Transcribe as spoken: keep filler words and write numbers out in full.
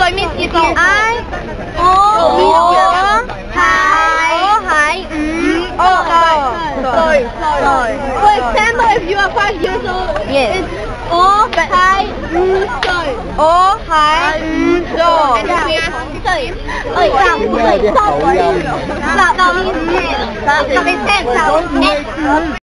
Soy means you can. I. O. Hai. O. Hai. Mm. O. Soy. Soy. For example, if you are five years old, yes. It's O. Hai. Mm. Soy. O. Hai. Mm. Soy. Soy. Ơi, sao? Soy. Soy. Soy. Soy. Soy. Soy. Soy. Soy. Soy.